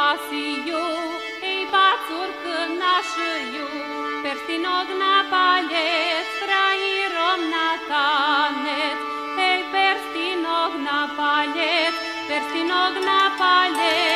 pasiju, ej bacur našu, perstinog na palec, frajirom na tanec, ej perstinog na palec, perstinog na palec.